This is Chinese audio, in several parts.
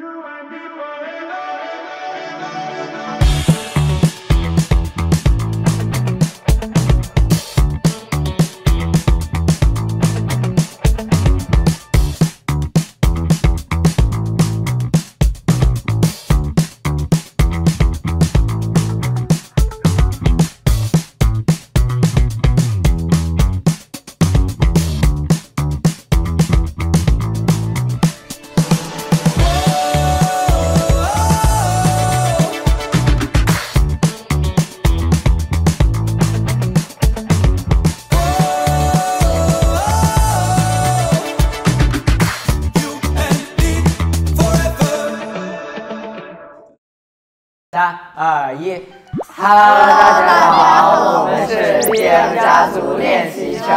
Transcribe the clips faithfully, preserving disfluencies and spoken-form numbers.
三二一 ，Hello， 大家好，我们是 T F 家族练习生。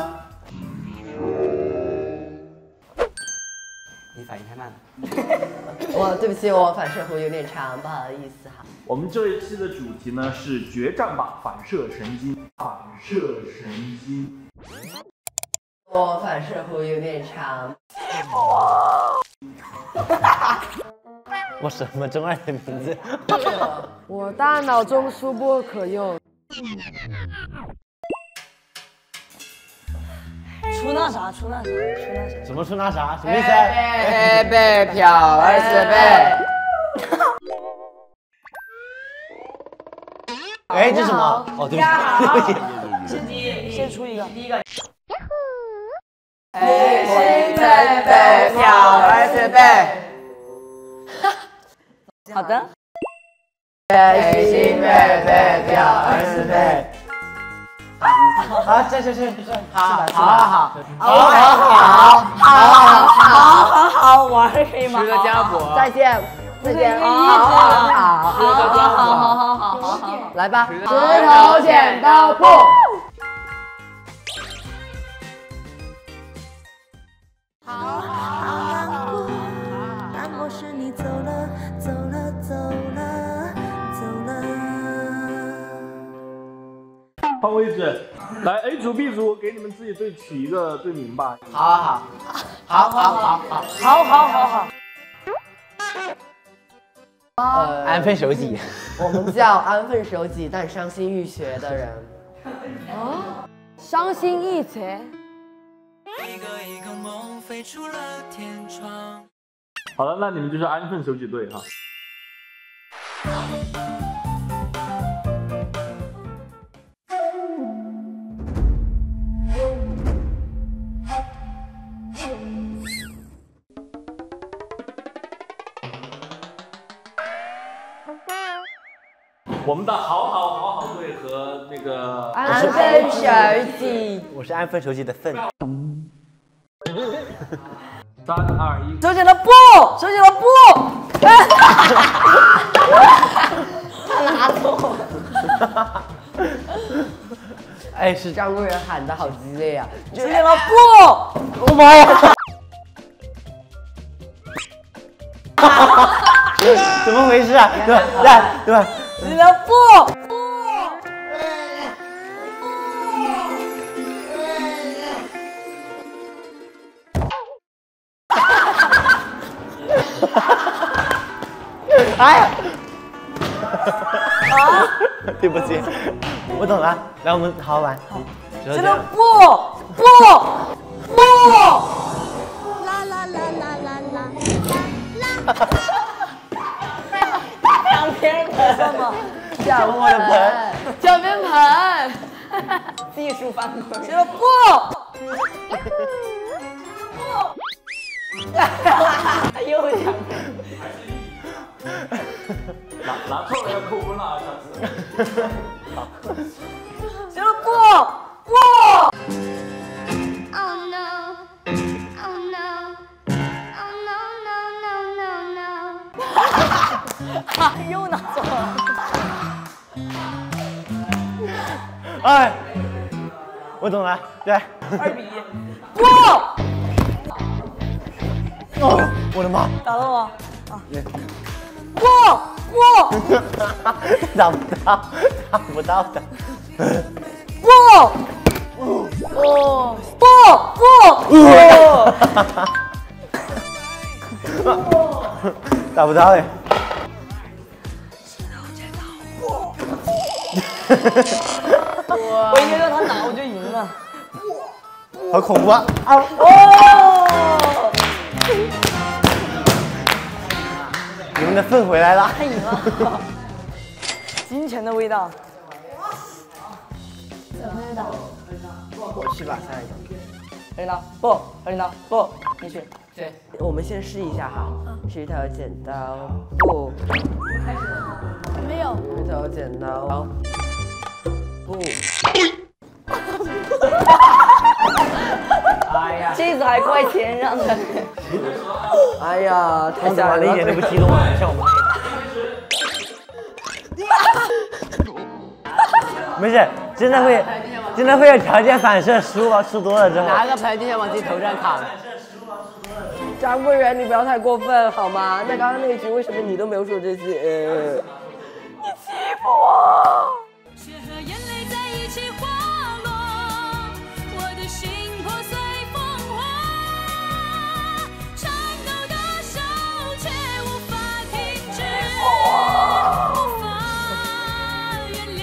你反应太慢了。 我对不起，我反射弧有点长，不好意思哈。 我们这一期的主题呢是决战吧反射神经，反射神经。 我反射弧有点长。 我什么中二的名字？ 我大脑中枢不可用。 出那啥，出那啥，出那啥。 什么出那啥？什么意思？ A 倍漂二十倍。 哎，这什么？哦，对不起，对不起。 先第一，先出一个，第一个。 A 星倍倍漂二十倍。 好的。 A 星倍倍漂二十倍。 好，这这这这，好，好，好，好， 好， 好，好，好， 好，好，好，玩可以吗？ 吃个浆果。 再见，再见。 好好好， 好， 好，好，好，好，好，好， 来吧， 石头剪刀布。 好难过，难过是你走了，走了，走了，走了。 换位置，来 A 组 B 组，给你们自己队取一个队名吧。 好好好，好好好好， 好好好好。 呃， 安分守己。 我们叫安分守己但伤心欲绝的人。 啊，伤心欲绝。 一个一个梦飞出了天窗。 好了，那你们就是安分守己队哈。我们的好好好好队和那个安分守己， 我是安分守己的分。 三二一， 手剪刀布，手剪刀布。他拿走。 哎，是张国人喊的好激烈呀！ 手剪刀布， 我妈呀！怎么回事啊？对吧？对对吧？ 手剪刀布。 哎呀！啊！对不起，我懂了。来，我们好好玩。好， 这个不不不！ 啦啦啦啦啦啦啦！ 两边盆吗？ 抢我的盆， 脚边盆， 技术犯规。这个不不！又两边。 拿拿错了要扣分了啊！下次。好。 行了，不不。 Oh no! Oh no! Oh no no no no no! 又拿错了。 哎，我懂了，对。 二比一。不。 哦，我的妈！ 打到我。啊。不不。 打不到，打不到的。 不。哦不不不。 打不到哎。 我一个让他拿我就赢了。 好恐怖啊！啊哦！你们的份回来了， 他赢了。金钱的味道。 我去吧，下一个。 二零刀不，二零刀不，你去。 对，我们先试一下哈。石头剪刀布。 没有。 石头剪刀布。 哎呀，这次还怪天上的。 哎呀，太吓人了！ 一点都不激动啊，像我们那个。没事，真的会，真的会有条件反射输啊，输多了之后。 拿个盆就想往自己头上扛。张博仁，你不要太过分好吗？那刚刚那一局为什么你都没有说这些？你欺负我！ 血和眼泪在一起滑落，我的心破碎风化，颤抖的手却无法停止，无法原谅。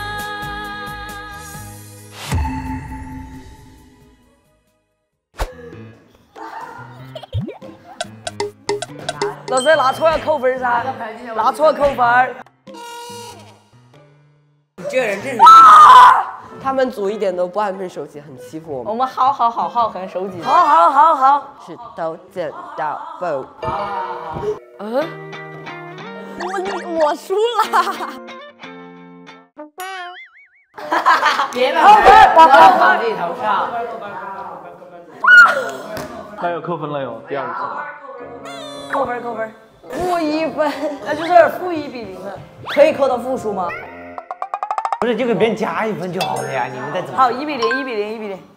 老师拿错要扣分噻，拿错扣分。 你这个人真是……他们组一点都不安分守己，很欺负我们。 我们好好好好很守己。 好好好好，石头剪刀布。 嗯，我我输了。 别把分往自己头上。 他要扣分了哟，第二次。 扣分扣分，负一分，那就是负一比零了，可以扣到负数吗？ 不是，就给别人加一分就好了呀！你们再怎么？ 好，一比零，一比零，一比零。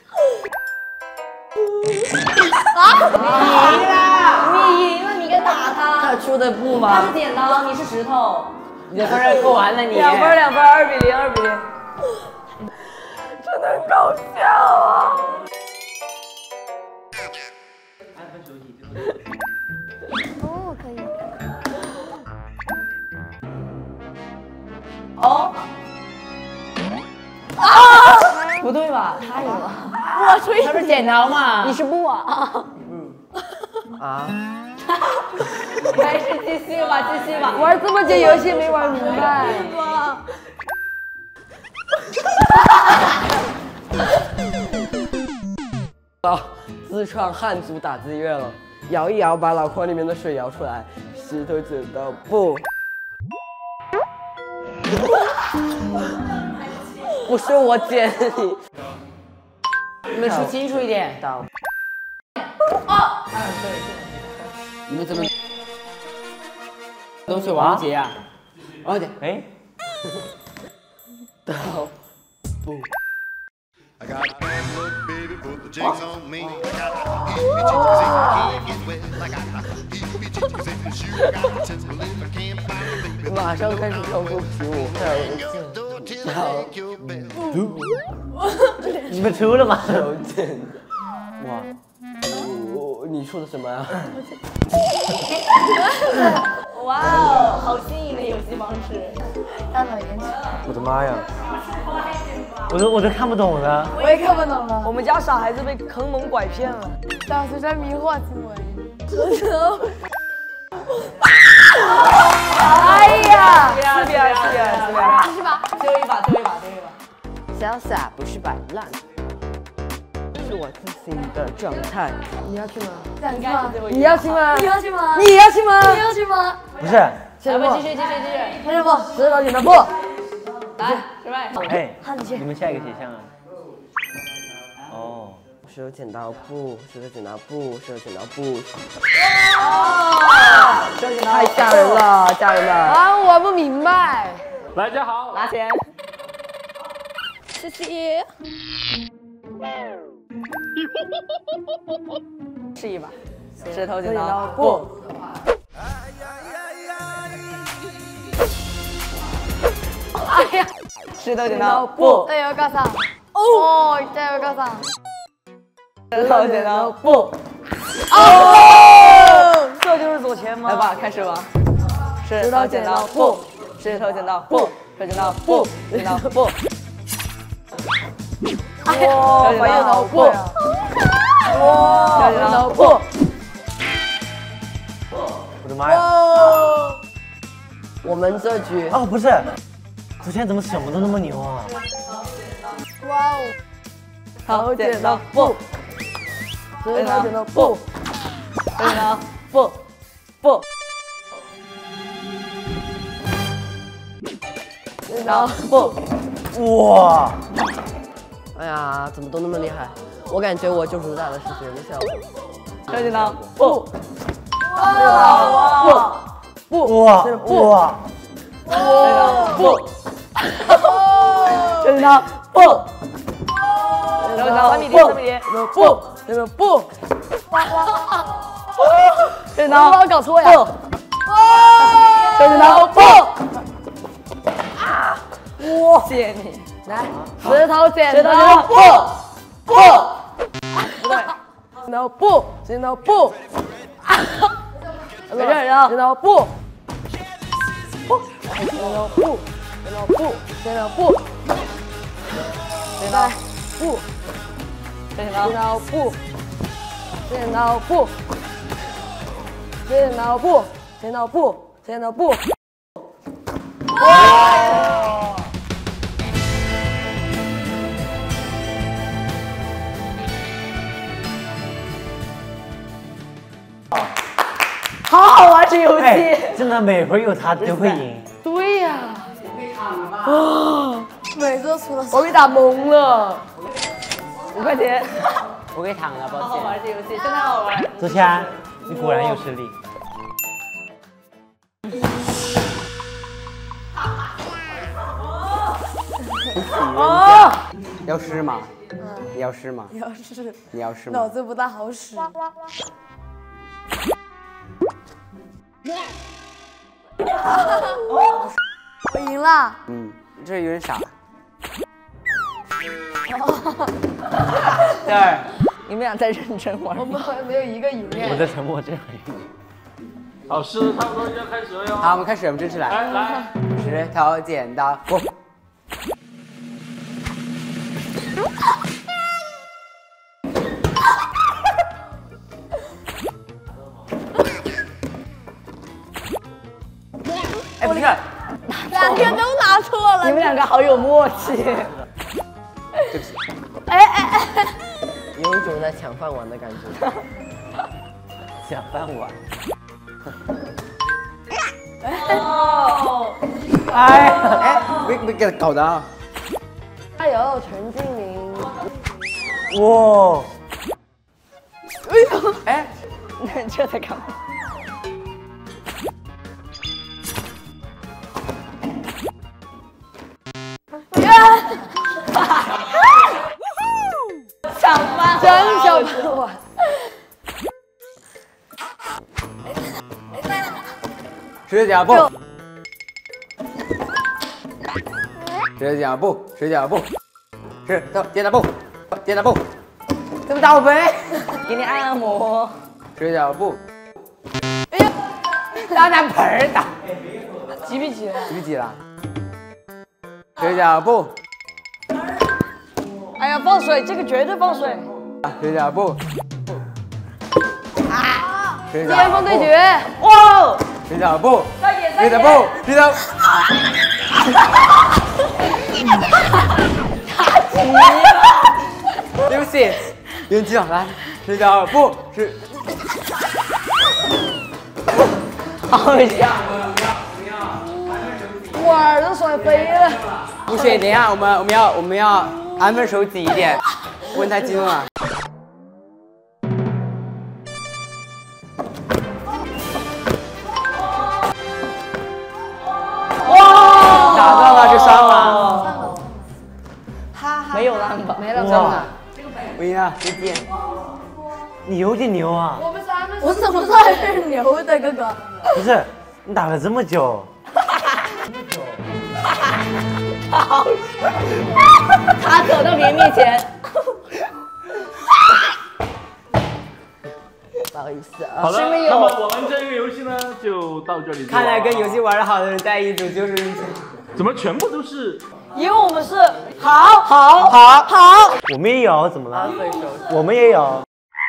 啊！ 你赢了，你赢了，你该打他。 他出的布吗？ 他是剪刀，你是石头。 你的分扣完了你。 两分两分，二比零，二比零。 真的很搞笑啊！ 哦，可以。 哦。啊！不对吧？他赢了。 我出一。 他是剪刀嘛？你是布啊。 啊！ 还是继续吧，继续吧。玩这么久游戏没玩明白。 啊！自创汉族打字乐了，摇一摇，把老筐里面的水摇出来。石头剪刀布。不是我剪你。 你们说清楚一点。 刀。 啊！ 你们怎么都是王杰啊？王杰， 哎， 刀布。 I got a bad look, baby, put the jigs on me. I got a heebie jiggers if I can't get wet. I got a heebie jiggers if the shoe got a temple if I can't find a baby. 马上开始跳过皮舞，还有你们出了吗？ 手剪。 哇！ 我你出的什么呀？ 哇哦，好新颖的游戏方式。 大脑延迟。 我的妈呀！我都我都看不懂了。 我也看不懂了。 我们家傻孩子被坑蒙拐骗了。 当时在迷惑行为。 哎呀！四比二，四比二，四比二。 继续吧。 最后一把，最后一把，最后一把。 潇洒不是摆烂，是我自信的状态。你要去吗？ 应该是最后一把。 你要去吗？ 你要去吗？ 你要去吗？ 你要去吗？ 不是， 来吧，继续，继续，继续。 开始不？ 石头剪刀布。来，失败。 哎， 好，你去。 你们下一个选项啊？哦， 石头剪刀布，石头剪刀布，石头剪刀布。太吓人了，吓人了！ 啊，我不明白。 来家好， 拿钱。 谢谢。 试一把，石头剪刀布。哎呀，石头剪刀布。 这要干啥？哦，这要干啥？ 石头剪刀布。 哦， 输这就是左前吗？ 来吧，开始吧。石头剪刀布，石头剪刀布，石头剪刀布，剪刀布。 哇， 剪刀布， 哇， 剪刀布。 我的妈呀！ 我们这局哦，不是，昨天怎么什么都那么牛啊？ 哇哦！ 好，剪刀布，石头剪刀布，剪刀布，布。剪刀布。 哇！ 哎呀，怎么都那么厉害？我感觉我就主打的是别的效果。剪刀布，剪刀布，布， 哇布， 哇！ 布，剪刀布，剪刀三米叠，三米叠， 布，剪刀布，剪刀我把我搞错呀！ 剪刀布。哇！谢谢你。来，石头剪刀布，布，不对，剪刀布，剪刀布，没事人，剪刀布，布，剪刀布，剪刀布，剪刀布，剪刀布，剪刀布，剪刀布，剪刀布，剪刀布，剪刀布。好好玩这游戏， 哎，真的每回有他都会赢。 对呀， 每个除了我被打懵了。五块钱， 我给躺了，抱好好歉。 玩这游戏，真的好玩。 周谦，你果然有实力。 哦， 要湿吗？你要湿吗？ 要是你要湿吗？ 脑子不大好使。我赢了。 嗯，这有点傻。 第二，你们俩在认真玩。 我们好像没有一个赢哎。 我的沉默真很硬。 好，是差不多就要开始了哟。 好，我们开始，我们正式来。 来来， 石头剪刀布。哎，不是， 两个都拿错了。 你们两个好有默契。 对不起。 哎哎哎！ 有一种在抢饭碗的感觉。 抢饭碗。 哦， 哎哎，没没给他搞的啊！ 加油，陈敬明！ 哇！ 哎， 你这在干嘛？抢饭， 真小饭碗。 石头剪刀布。石头剪刀布，石头剪刀布，石头剪刀布，剪刀布。怎么打我呗？ 给你按按摩。 石头剪刀布。哎呀，拿拿盆儿打。 几比几？ 几比几了？石头剪刀布。 哎呀，放水，这个绝对放水。 石头剪刀布。石头剪刀布。 巅峰对决！ 哇！ 石头剪刀布。 再演，再石头演。 布，石头。对不起，有点激动，来，石头剪刀布，是。 好笑。 我耳朵甩飞了。 不行，等一下，我们我们要我们要安分守己一点，不能太激动了。 哇！ 打到了就伤了， 哈哈， 没有烂吧？ 没了， 真的。 我赢了，再见。 你有点牛啊！ 我怎么算是牛的哥哥？ 不是，你打了这么久。 好笑，他走到你面前。 不好意思啊。 好了，那么我们这个游戏呢就到这里。 看来跟游戏玩的好的人在一组就是一组。 怎么全部都是？ 因为我们是好好好好，我们也有，怎么了？我们也有。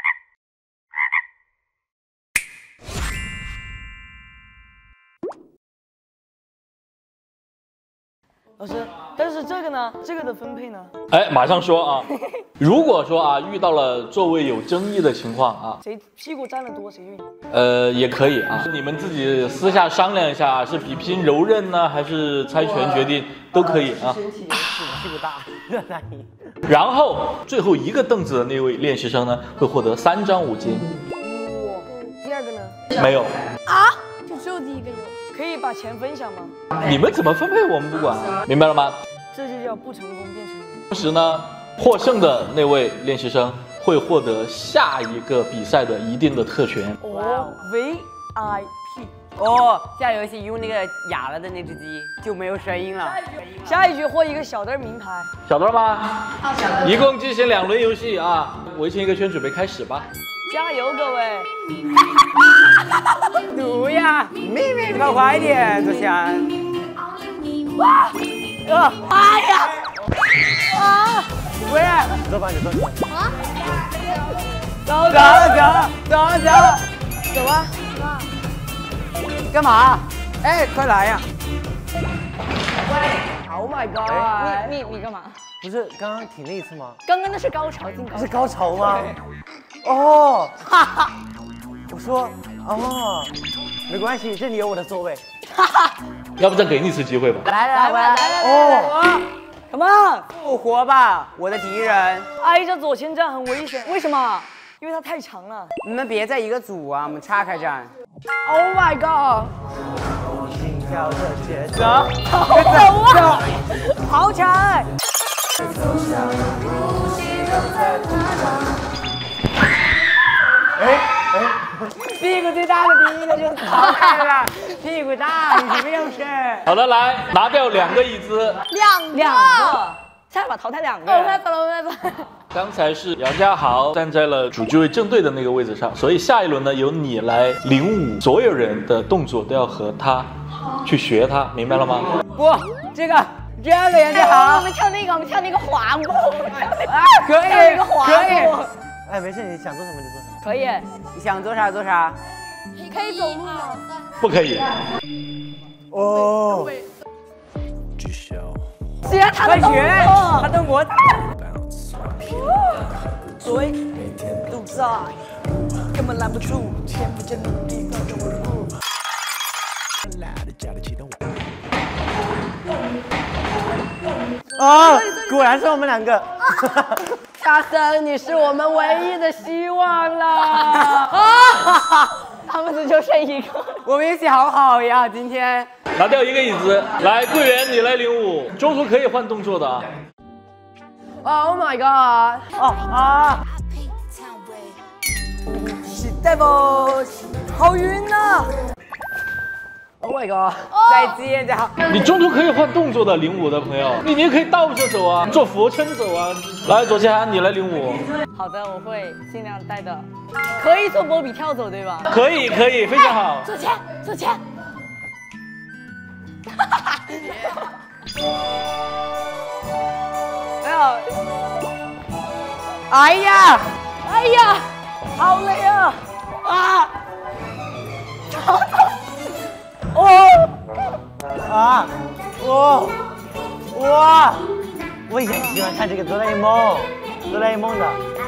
老师，但是这个呢，这个的分配呢？ 哎，马上说啊！如果说啊遇到了座位有争议的情况啊， 谁屁股占的多谁就赢。 呃，也可以啊，你们自己私下商量一下，是比拼柔韧呢，还是猜拳决定，都可以啊。 身体屁股大，热难赢。 然后最后一个凳子的那位练习生呢，会获得三张五金。 哇，第二个呢？ 没有。 啊，就只有第一个有。 可以把钱分享吗？ 你们怎么分配我们不管，明白了吗？ 这就叫不成功变成功。 同时呢，获胜的那位练习生会获得下一个比赛的一定的特权。 哦 ，V I P。 哦，下游戏用那个哑了的那只鸡就没有声音了。 下一局获一个小的名牌。 晓得了吗？一共进行两轮游戏啊，围成一个圈，准备开始吧。 加油，各位！ 读呀，妹妹，快快点，左翔。 哇！呃，哎呀！啊！ 喂，走吧，你走。 啊？ 走走走走走， 走啊！ 干嘛？哎，快来呀 ！Oh my god！ 你你你干嘛？ 不是刚刚挺那一次吗？ 刚刚那是高潮，进高潮。 是高潮吗？哦，哈哈，我说哦，没关系，这里有我的座位。 哈哈， 要不再给你一次机会吧？ 来来来来哦 ，Come on， 复活吧，我的敌人。 挨着左前站很危险，为什么？因为它太长了。 你们别在一个组啊，我们岔开站。 Oh my god！ 心跳的节奏， 走啊，跑起来！ 哎哎，屁股最大的第一个就淘汰了，屁股大，你什么又是？ 好的，来拿掉两个椅子。 两两个，下把淘汰两个人。 我来走了，我来走。 刚才是杨家豪站在了主机位正对的那个位置上，所以下一轮呢由你来领舞，所有人的动作都要和他去学他，明白了吗？ 不，这个这个杨家豪， 我们跳那个，我们跳那个滑步。 啊，可以， 跳那个滑步。 可以。哎，没事，你想做什么就做什么。 可以， 你想做啥做啥。 可以走路吗？ 不可以。 哦。 学他的动作， 他动作。 嘴都在，根本拦不住，前不见努力跟着我步。 啊，果然是我们两个。 大森，你是我们唯一的希望了。啊！ 他们只就剩一个。 我们运气好好呀，今天。 拿掉一个椅子，来，桂圆你来领舞，中途可以换动作的啊。 Oh my god！ 哦啊！ 大夫，好晕呐 ！Oh my god！ 再见，再好。 你中途可以换动作的，领舞的朋友，你你可以倒着走啊，做俯卧撑走啊。来，左千涵，你来领舞。 好的，我会尽量带的。可以做波比跳走，对吧？ 可以，可以，非常好。 左前，左前。 没有。哎呀，哎呀，好累啊！啊！哦！ 啊！哦！哇！我以前喜欢看这个哆啦 A 梦，哆啦 A 梦的。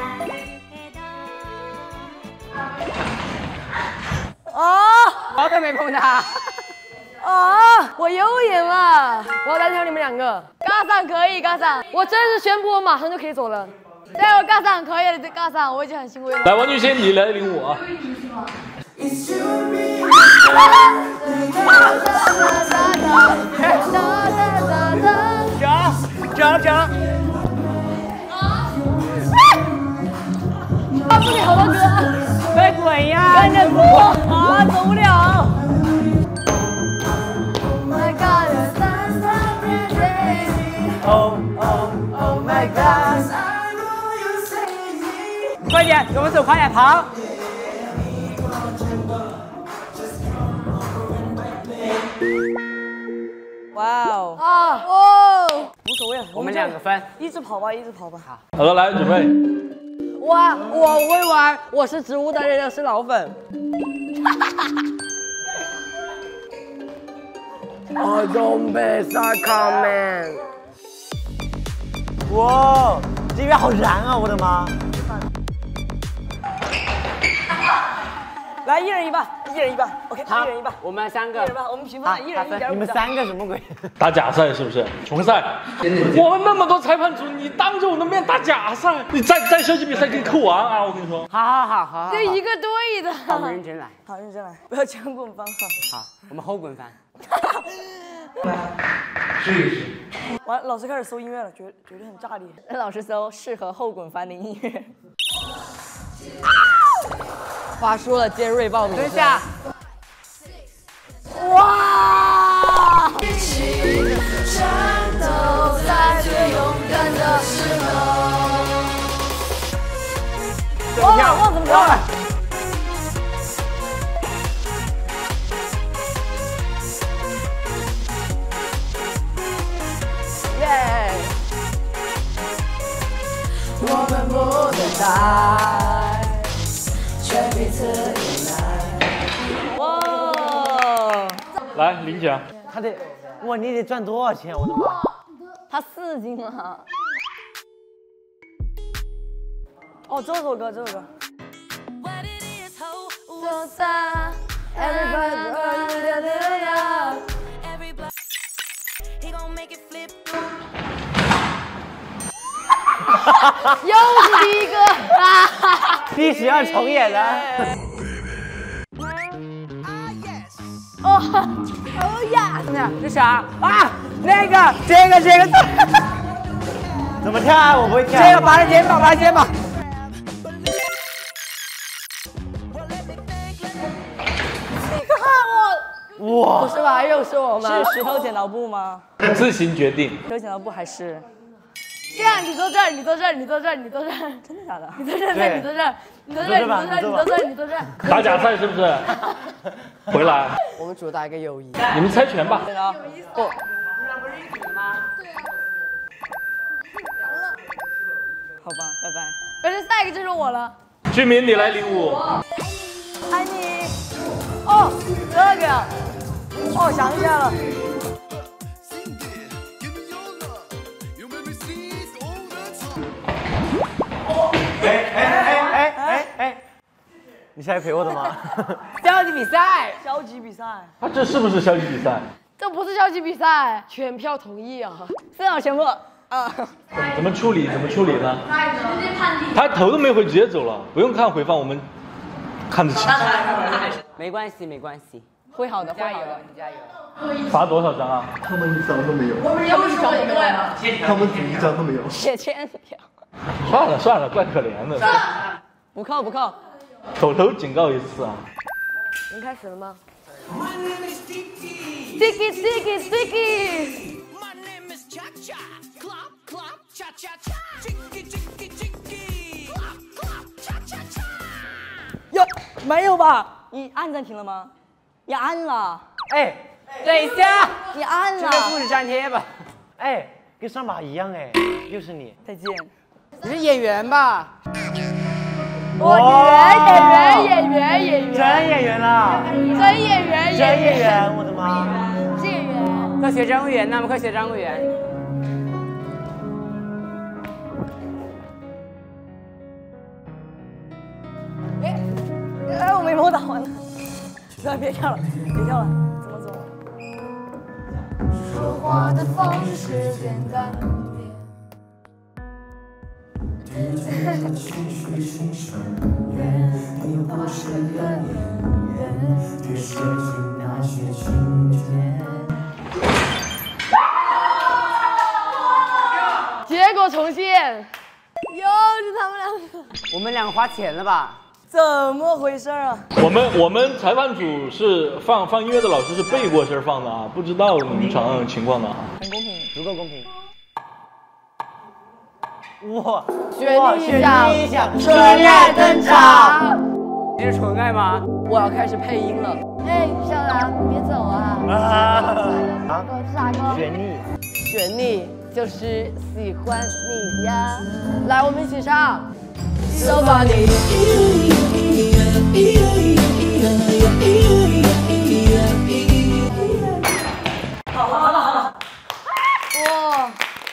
啊！ 好久没碰他。 啊！我又赢了！我要单挑你们两个。 嘎上可以，嘎上， 我正式宣布，我马上就可以走了。 加油，嘎上可以了，嘎上，我已经很欣慰了。 来，王俊熙，你来领舞啊！ 整整整！ 啊！不了了，哥， 快滚呀！ 跟着走啊，走不了。 Oh oh oh my god！快点，我们走，快点跑！ 我们两个分， 一直跑吧，一直跑吧。好。 好了，来准备。 哇，我会玩，我是植物大战士老粉。 Oh, zombies are coming！ 哇，这边好燃啊！我的妈！ 来，一人一半，一人一半 ，OK， 一人一半。 我们三个， 一人一半，我们平分了，一人一点五。 你们三个什么鬼？ 打假赛是不是？重赛。我们那么多裁判组，你当着我的面打假赛，你再再射击比赛给你扣完啊！我跟你说。 好好好好。 这一个队的。 我们认真来。 好，认真来，不要前滚翻哈。 好，我们后滚翻。 试一试。 完，老师开始搜音乐了，绝绝对很炸裂。 让老师搜适合后滚翻的音乐。话说了，尖锐暴怒。 蹲下。 哇！ 一起战斗在最勇敢的时候。 哇哇，怎么跳了？ 耶！ 我们不等待，却彼此依赖。 哇！ 来领奖。 他得，哇，你得赚多少钱？我的妈！ 他四斤了。 哦，这首歌，这首歌。 就在 everybody 又是第一个， 历史要重演了。 哦，哦呀！ 怎么样？这啥啊？那个，这个，这个， 怎么跳啊？我不会跳。 这个拔着肩膀，拔着肩膀。 哇！ 不是吧？又是我吗？ 是石头剪刀布吗？ 自行决定。 石头剪刀布还是？ 这样，你坐这儿，你坐这儿，你坐这儿，你坐这儿， 真的假的？ 你坐这儿，你坐这儿，你坐这儿，你坐这儿，你坐这儿，你坐这儿。 打假赛是不是？回来。 我们主打一个友谊。 你们猜拳吧。 对啊。不。好吧，拜拜。 反正下一个就是我了。 居民，你来领舞。 爱你。哦，这个呀。哦，想起来了。 哎哎哎哎哎哎！你是来陪我的吗？ 消极比赛， 消极比赛。 啊，这是不是消极比赛？ 这不是消极比赛，全票同意啊！ 分享全部啊。 怎么处理？怎么处理呢？他头都没回，直接走了，不用看回放，我们看得清。 没关系，没关系， 会好的，会好的， 你加油。 罚多少张啊？ 他们一张都没有， 他们一张都没有， 他们组一张都没有。 写欠条。 算了算了，怪可怜的。 不扣不扣。 口头警告一次啊。 已经开始了吗 ？Sticky sticky sticky。 哟，没有吧？你按暂停了吗？你按了。 哎， 等一下， 你按了。 这个复制粘贴吧。 哎，跟上把一样哎，又是你。 再见。 你是演员吧？ 哦，演员演员演员真演员了， 真演员真演员，我的妈！ 是演员。 科学站务员，那么科学站务员。 哎，哎，我眉毛打完了。算了，别跳了，别跳了，怎么走？ 说话的方式简单点。 结果重现，又是他们两个。 我们两个花钱了吧？ 怎么回事啊？ 我们我们裁判组是放放音乐的老师是背过身放的啊，不知道你们场上的情况的啊。 很公平， 足够公平。哇， 哇， 旋律响， 纯爱登场。 你是纯爱吗？ 我要开始配音了。哎，小兰，别走啊！ 啊， 哥，是啥歌？ 旋律， 旋律。 就是喜欢你呀。来，我们一起唱。Somebody。 好了好了好了。 哇！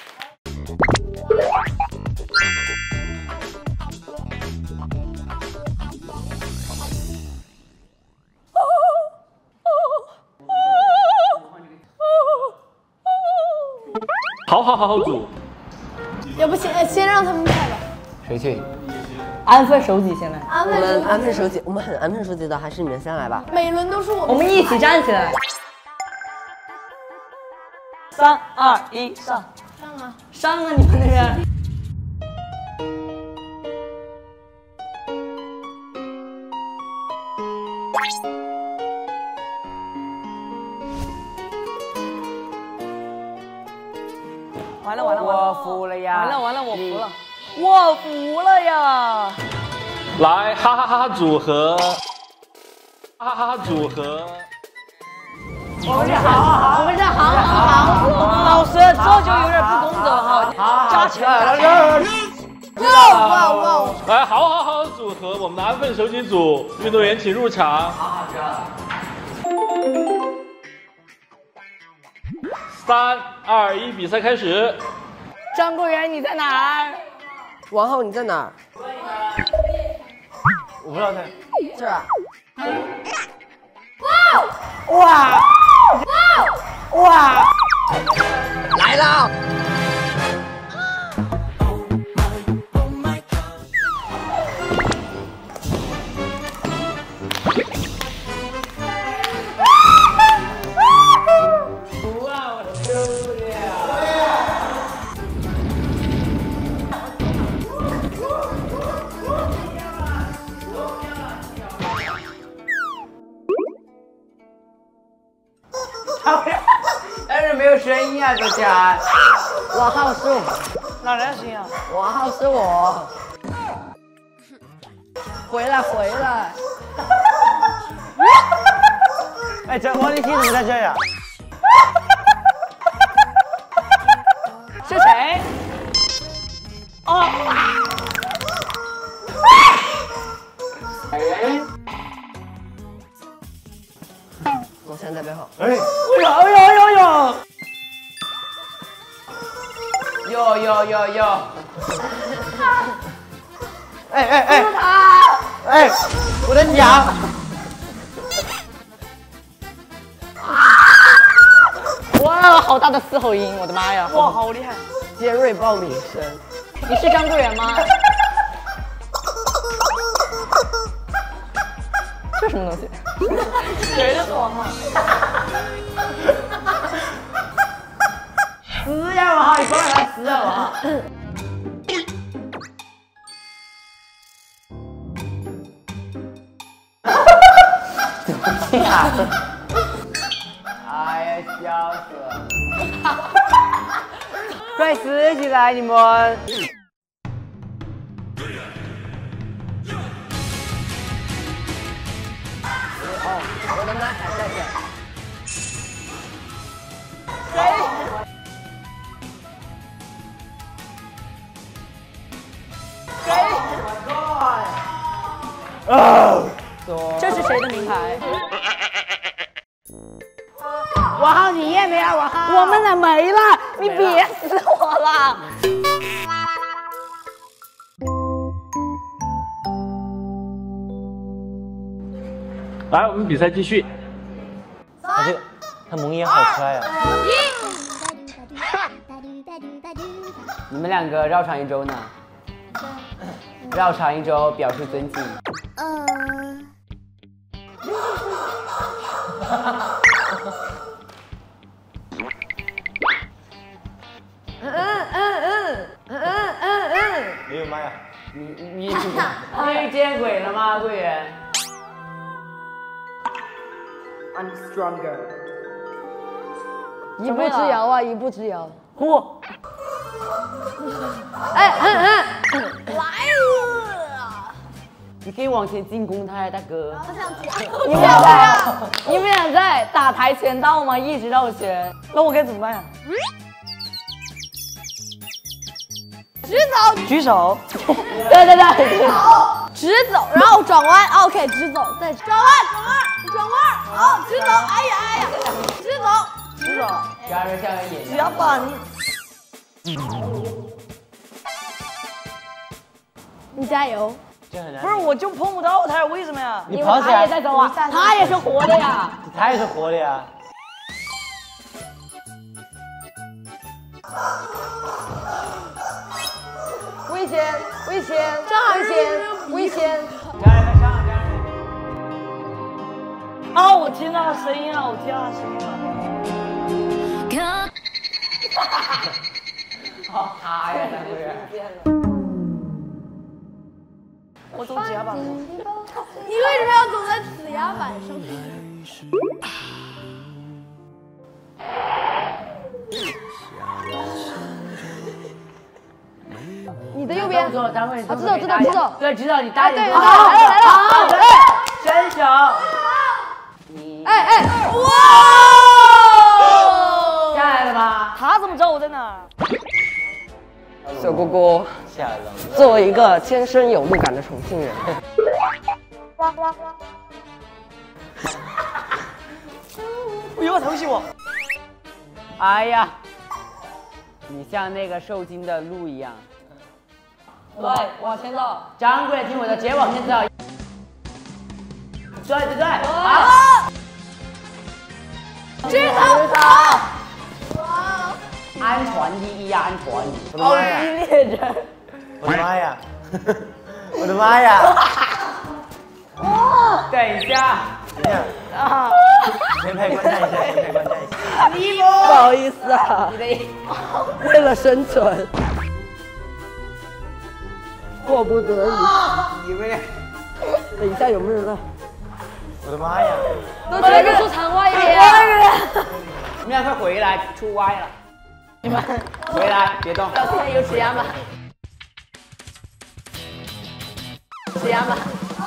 好好好好组， 要不先先让他们拍吧。 谁去？ 安分守己，先来。 安我们安分守己，我们很安分守己的，还是你们先来吧。 每一轮都是我们。 我们一起站起来。三二一，上！ 上啊！ 上啊！你们那边。完了完了完了！ 我服了呀！ 完了完了，我服了，我服了呀！ 来，哈哈哈哈组合，哈哈哈哈组合。 我们是好好好， 我们是好好好。 老师，这就有点不公正哈！加起来了。 哇哇哇！ 来，好好好组合，我们的安分守己组运动员请入场。三二一，比赛开始。 张国元，你在哪儿？ 王浩你在哪儿？ 我不知道在。 这儿啊。 哇！哇！哇！ 来了。 但是没有声音啊，这家。 王浩是我， 哪来的声音啊？ 王浩是我。回来回来。 哎，这王力宏怎么在这呀？ 是谁？哦。 我现在在背后。 哎， 哎呦哎呦哎呦呦！ 哟哟哟哟！哎哎哎！哎，我的娘！ 哇，好大的嘶吼音！我的妈呀！ 哇，好厉害！尖锐爆鸣声。 你是张国元吗？这什么东西？谁的错吗？ 死呀我哈！你过来死呀我哈！怎么呀？哎呀，笑死了！快死起来你们！ 哦，我的男孩在这。 谁？谁？ 啊！ 这是谁的名牌？ 王浩，你也没啊，王浩。 我们俩没了，你别死我了。 来，我们比赛继续。 他这个，他萌也好可爱啊！你们两个绕场一周呢？绕场一周表示尊敬。 嗯。嗯嗯嗯嗯嗯嗯嗯。 哎呦妈呀！你你你见鬼了吗，桂圆 ？I'm stronger。 一步之遥啊，一步之遥。 嚯！ 哎嗯嗯，来了！ 你可以往前进攻他呀，大哥。 你们俩在，你们俩在打跆拳道吗？一直绕圈，那我该怎么办呀？ 直走， 举手。 对对对，直走，然后转弯 ，OK， 直走，再转弯，转弯，转弯，好，直走，哎呀哎呀，直走， 直走。 家人像人演只要把你， 你加油。 不是我就碰不到他，为什么呀？ 你跑起来， 也在走啊，他也是活的呀。 他也是活的呀。 危险，危险，危险，危险！ 家人快上，家人。 啊！我听到声音了，我听到声音了。 好卡呀，两个人。 我走指压板。 你为什么要走在指压板上？你的右边，啊，知道知道知道， 对，知道你大一点。 对，来了来了，好，对， 伸手。 哎哎，哇！ 下来了吗？ 他怎么知道我在哪？ 小姑姑， 下来了。 作为一个天生有路感的重庆人， 哎呦，偷袭我！ 哎呀，你像那个受惊的鹿一样。 对，往前走。 掌柜，听我的，直接往前走。对对对，好。 直走。 安全第一呀，安全。 好激烈着！ 我的妈呀！我的妈呀！ 哇！ 等一下，等一下啊！先陪观战一下，先陪观战一下。 不好意思啊，为了生存，迫不得已。 你们， 等一下有没有人了？ 我的妈呀！ 都觉得出场外一点。 你们俩快回来，出歪了。你们回来，别动。 到现在有指压吗？指压吗？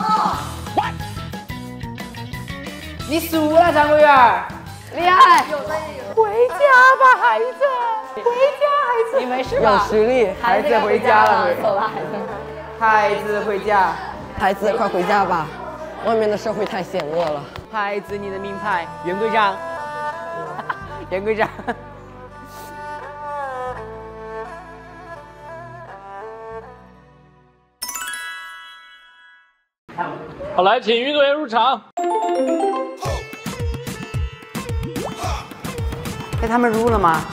你输了，张桂圆。 厉害！ 回家吧，孩子，回家，孩子。你没事吧？ 有实力， 孩子回家了， 走了，孩子。 孩子回家。 孩子快回家吧，外面的社会太险恶了。 孩子，你的名牌，袁队长。袁队长。 好，来，请运动员入场。 哎，他们入了吗？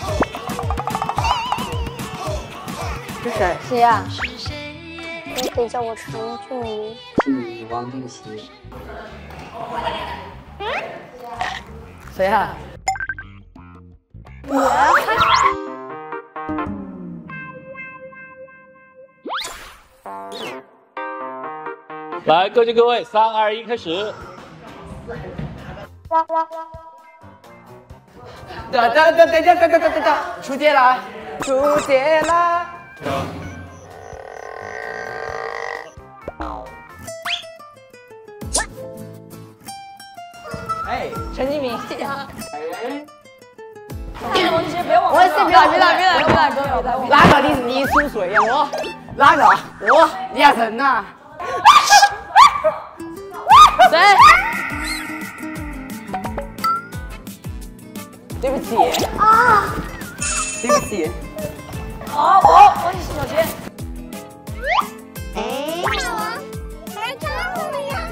是谁？ 谁呀？ 你可以叫我陈俊怡。 是你，王定琪。谁呀？ 我。 来，各就各位，三二一，开始。 等等等等等等等等等，出界了，出界了。哎，陈继明。 我先别往。 我先别来，别来，别来，别来，别来，别来。 哪个你你输谁呀？我。哪个？我。李亚晨呐。 谁？ 对不起啊！对不起。 好，我我你是小杰。 哎，大王，来抓我们呀！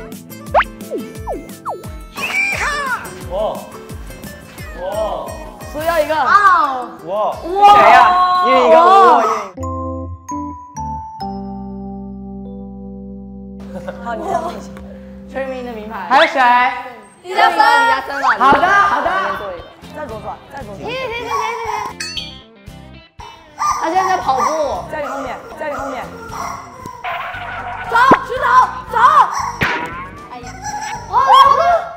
我，我， 输掉一个。 啊！ 我，谁呀？一人一个，我一人。 好，你这样子。 崔明的名牌。还有谁？ 李嘉森，李嘉森了。 好的，好的。 再左转，再左转。 停停停停停！他现在在跑步， 在你后面，在你后面。 走，直走，走。哎呀，好了好了。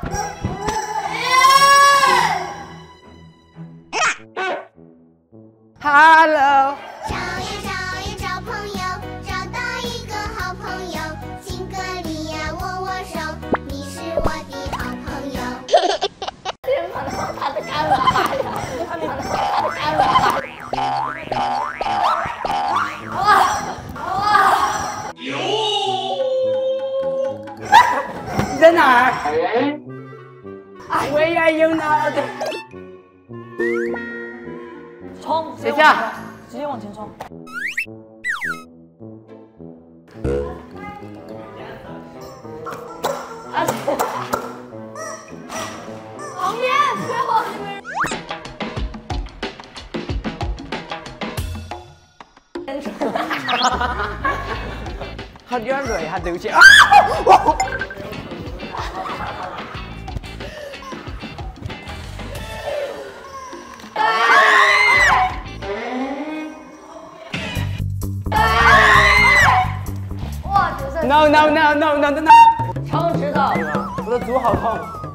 Hello。 找呀找呀找朋友，找到一个好朋友，敬个礼呀握握手，你是我的好朋友。 天哪，他在干嘛呀？他在干嘛？哇！ 有脑袋。 冲！ 等一下， 直接往前冲。 啊！ 旁边最后那个人。 他第二个，他对不起啊！ 哇，就是 No no no no no no no！ 枪知道， 我的足好痛。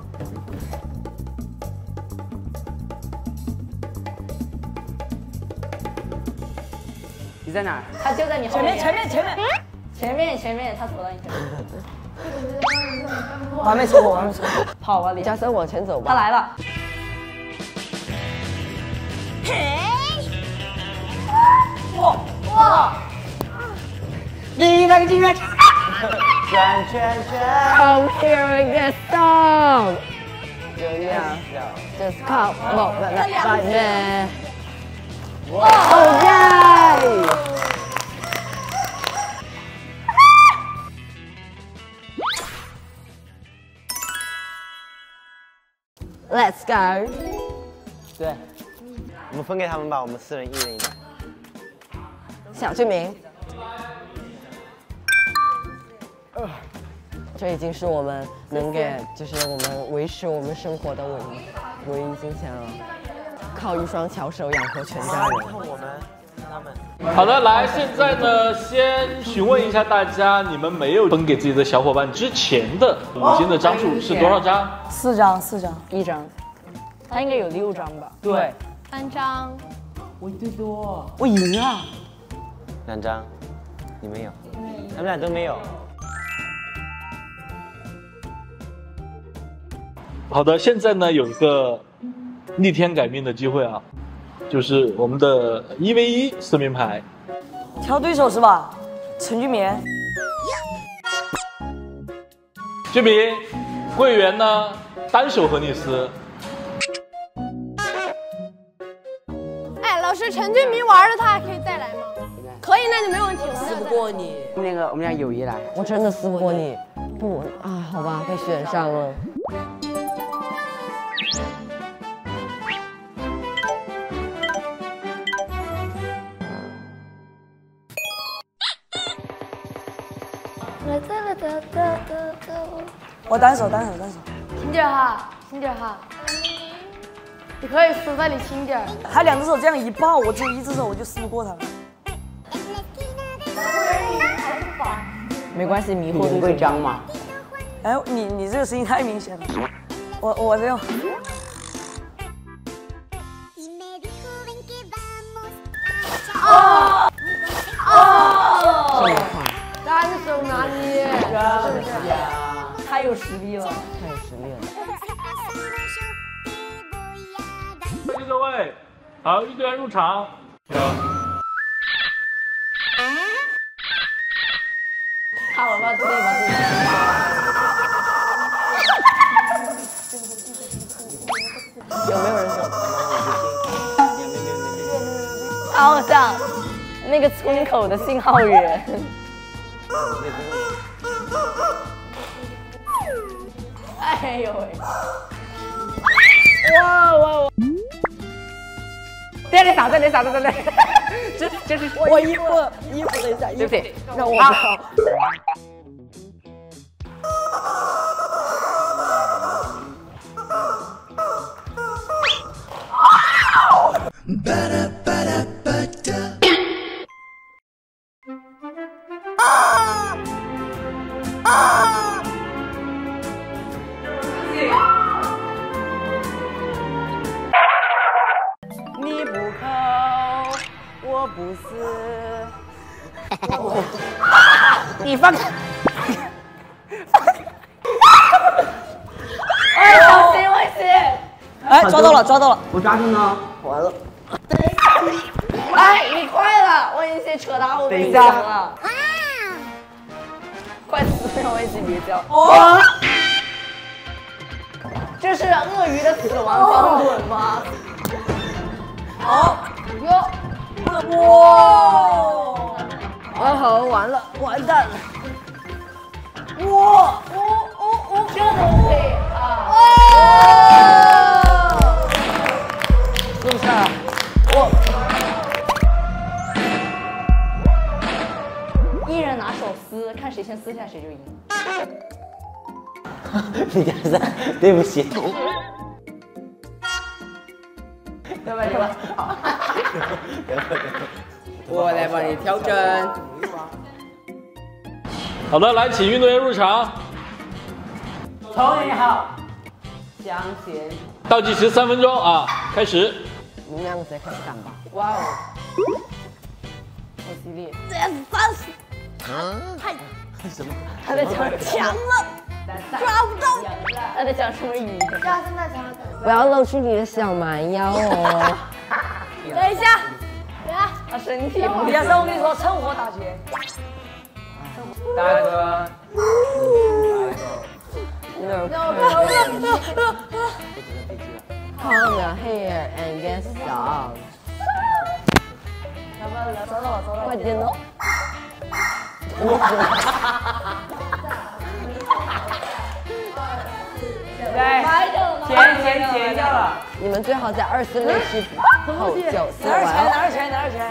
你在哪儿？ 他就在你后面，前面前面前面前面前面，他走到你前面。我还没抽过，我还没抽过，跑吧你。 加深往前走吧。 他来了。哇哇！ 你那个进来。 转圈圈 Come here and get some。就这样 ，Just come， 我们来反面。哦耶 ！Let's go。 对，我们分给他们吧，我们四人一人一点。 小居民。 这已经是我们能给，就是我们维持我们生活的唯一唯一金钱了，靠一双巧手养活全家人。 我们他们。 好的，来，现在呢，先询问一下大家，你们没有分给自己的小伙伴之前的五金的张数是多少张？ 四张，四张， 一张， 他应该有六张吧？ 对， 三张。 我最多， 我赢了。 两张，你没有，他们俩都没有。 好的，现在呢有一个逆天改命的机会啊，就是我们的一 v 一四名牌。 挑对手是吧？陈俊棉。 居民，桂圆呢单手和你撕。 哎，老师，陈俊明玩的他可以再来吗？可以，那就没问题。撕不过你。那个，我们俩友谊来。我真的撕不过你。不啊，好吧，被选上了。 我单手，单手，单手。 轻点哈，轻点哈。你可以撕的，你轻点。 他两只手这样一抱，我只有一只手，我就撕不过他了。 没关系，迷惑对张嘛。 哎，你你这个声音太明显了。我我这样。 哦哦。 这么快。 单手拿捏， 是不是？太有实力了， 太有实力了。 谢谢各位，好，一队员入场。 看我把自己把自己。有没有人说？他好像那个村口的信号员。 哎呦喂！哇哇哇！ 这里扫，这里扫，这里。这这是我衣服，衣服等一下，对不对？让我扫。你不抠，我不撕。你放开！ 哎，我行我行！哎，抓到了抓到了！ 我抓住呢，完了。 哎，你快了，我已经先扯到我冰箱了。快撕，让我一起别叫。哦。 这是鳄鱼的死亡方盾吗？好，哟，哇！ 哦吼，完了， 完蛋了！哇，哦哦哦，这么会啊！哦，是不是啊？我一人拿手撕，看谁先撕下谁就赢。 李佳三，对不起。 对吧？对吧？ 我来帮你调整。 好的，来，请运动员入场。 从你好，向前。 倒计时三分钟啊，开始。 你们两个直接开始干吧。 哇哦， 好激烈！ 这是三十。太什么？ 他在讲强了，抓不到。他在讲什么语？ 加深大强。 不要露出你的小蛮腰哦。 等一下，等一下，他身体不。李佳生，我跟你说，趁火打劫。 大哥。 No, no, no, no, no. Comb your hair and get soft. 找到了，找到了， 快点哦！ 对，钱钱钱掉了。 你们最好在二四六七后九四拿着钱，拿着钱，拿着钱。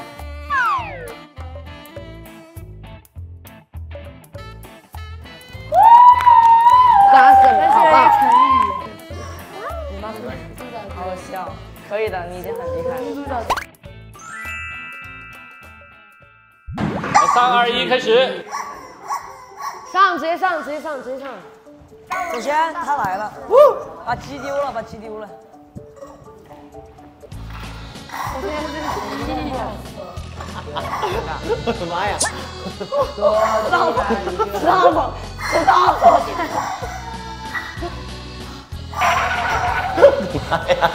大声，好吧？ 好笑，可以的，你已经很厉害了。 三二一，开始。 上，直接上，直接上，直接上。 首先他来了，把鸡丢了，把鸡丢了。 我现在是鸡。 我的妈呀！ 大宝，大宝，大宝！ 妈呀！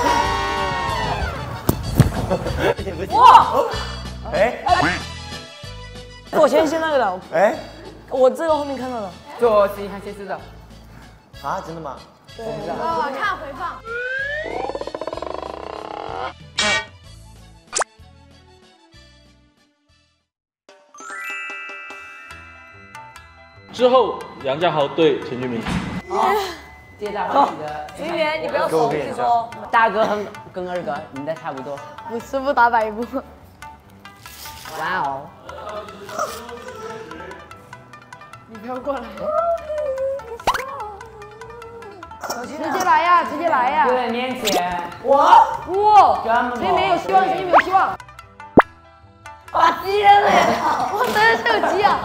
哇！ 哎， 我先先那个的， 哎， 我这个后面看到的。 做谁还先知道？ 啊，真的吗？ 对， 哦，看回放。 之后，杨家豪对陈俊明。 好，接大话题的。 徐源，你不要手去说。 大哥和跟二哥应该差不多。 我师傅打百步。哇哦！你不要过来。直接来呀！直接来呀！ 有人面前， 我哇！谁没有希望？谁没有希望？ 把鸡扔了也好，我真的是有鸡啊！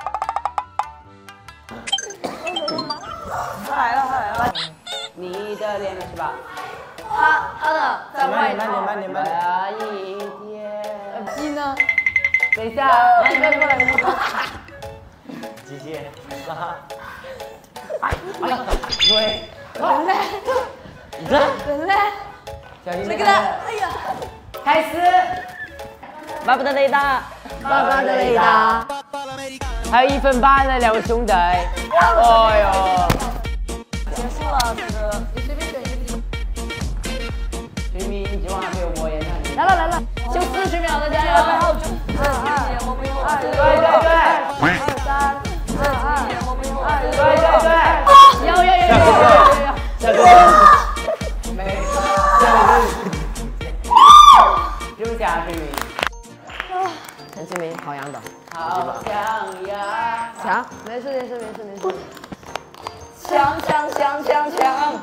他来了，他来了。 你的脸是吧？ 他他的在外慢点，慢点，慢点。 可以一点。 鸡呢？ 等一下， 来，过来，过来，过来。 机械，哈哈。 对。 人嘞？ 你这人嘞？ 这个，哎呀，开始。 爸爸的雷达， 爸爸的雷达。 还有一分半的两个兄弟，哦哟！ 结束了这个， 你随便选一个。 徐明，你今晚没有我演唱。 来了来了，就四十秒的加油！然后就二二，我们用二， 对对对， 二三，二二，我们用二， 对对对， 有有有有有有。 下个。 没。就加徐明。 陈志明，好样的。 好强呀！ 强，没事没事没事没事。 强强强强强！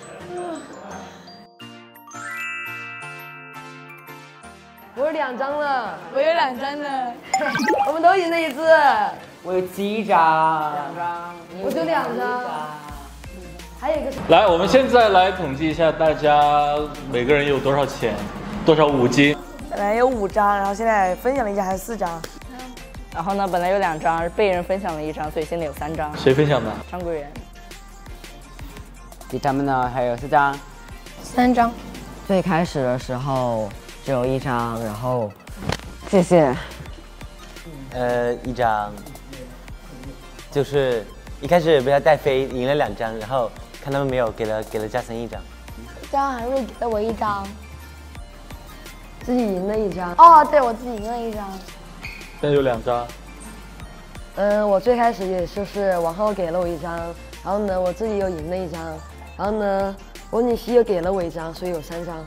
我有两张了， 我有两张了， 我们都赢了一次。 我有七张，两张， 我就两张，还有一个是。 来，我们现在来统计一下大家每个人有多少钱，多少五金。 本来有五张，然后现在分享了一下，还是四张。 然后呢，本来有两张，被人分享了一张，所以现在有三张。 谁分享的？ 张贵人。 第他们呢还有四张， 三张。 最开始的时候只有一张，然后谢谢。 呃，一张，就是一开始被他带飞赢了两张，然后看他们没有，给了给了嘉诚一张。 张涵瑞给了我一张，自己赢了一张。哦，对，我自己赢了一张。 现在有两张。 嗯，我最开始也就是王浩给了我一张，然后呢，我自己又赢了一张，然后呢，我女婿又给了我一张，所以有三张。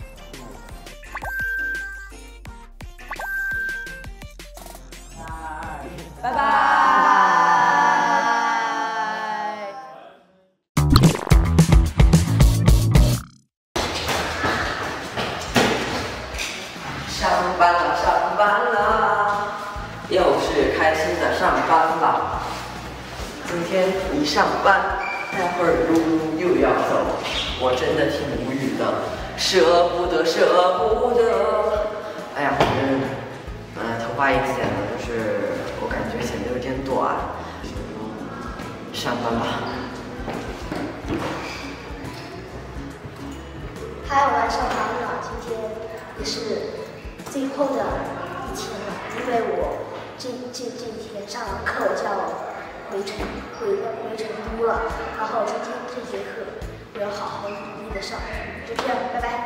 拜拜。 上班了，上班了，又是开心的上班了。今天一上班，待会儿露露又要走，我真的挺无语的，舍不得，舍不得。哎呀，反正，呃，头发也剪了，就是我感觉显得有点短。上班吧。 嗨，我来上班了，今天也是最后的一天了，因为我这这这一天上完课就要回成回回成都了，然后今天这节课我要好好努力的上，就这样，拜拜。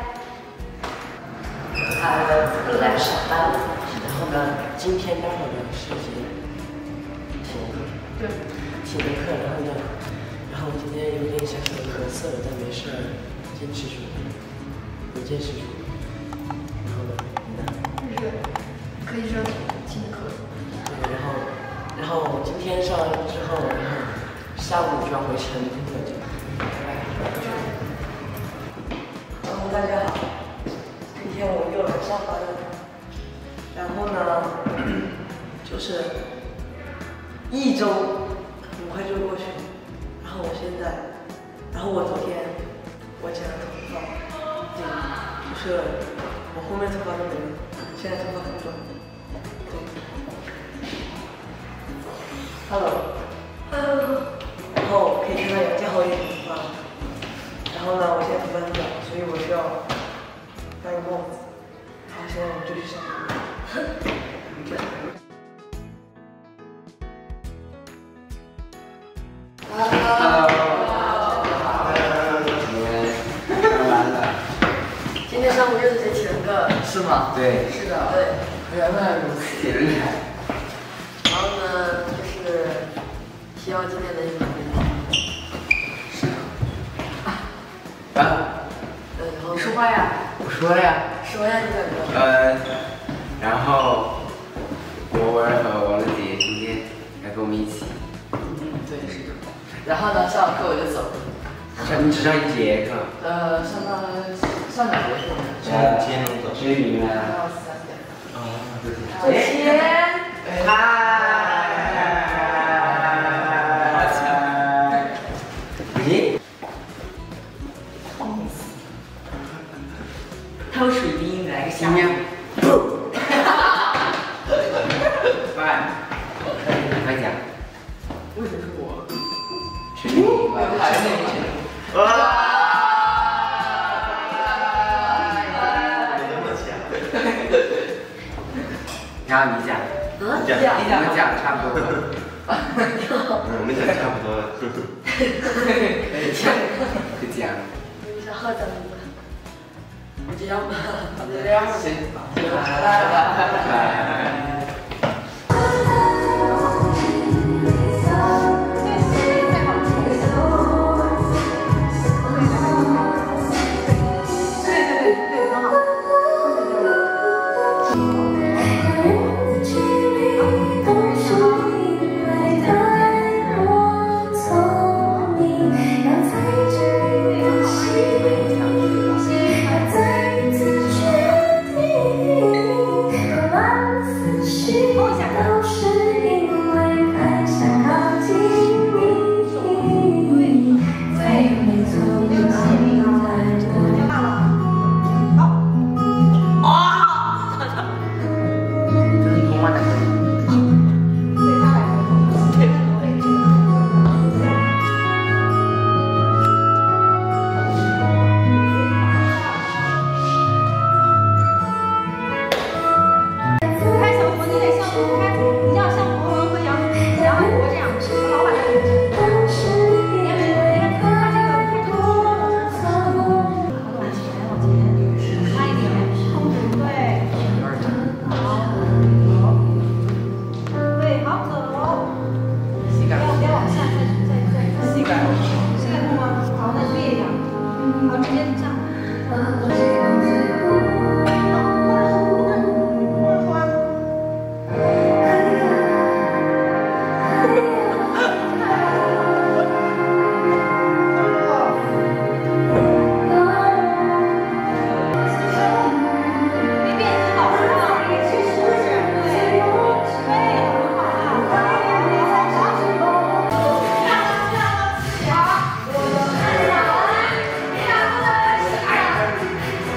他又来上班了，然后呢，今天待会儿呢是节体能课，对，体能课，然后呢，然后今天有点小小的咳嗽，但没事儿，坚持住，我坚持住。然后呢，你呢？就是可以说体能课。对，然后，然后今天上完之后，然后下午就要回成都了，就拜拜。Hello，大家好。今天我又来上班了，然后呢，就是一周很快就过去了，然后我现在，然后我昨天我剪了头发，对，就是我后面头发都没了，现在头发很短，对 ，Hello，Hello， 然后可以看到有剪好一点头发，然后呢，我现在头发很短，所以我需要。戴个帽子，好，现在我们就去上班。今天上午又是谁体能课？是吗？对，是的，对。原来如此，厉害。然后呢，就是希望今天能有好。是的。啊。嗯，然后说话呀。我说了呀。说呀，你怎么？呃，然后博文和王乐姐今天来跟我们一起。嗯，对，是的。然后呢，上完课我就走了。上你只上一节课？呃，上到上两节课。上几点钟走？十点钟。到三点。啊，对对。这天，嗨。咦？掏水滴来个下面。快，快讲。为什么是我？是你，还是你？哇！然后你讲，你讲，你讲，讲差不多了。我们讲差不多了。讲，就讲。你想喝怎么？这样吧，这样行，拜拜。 自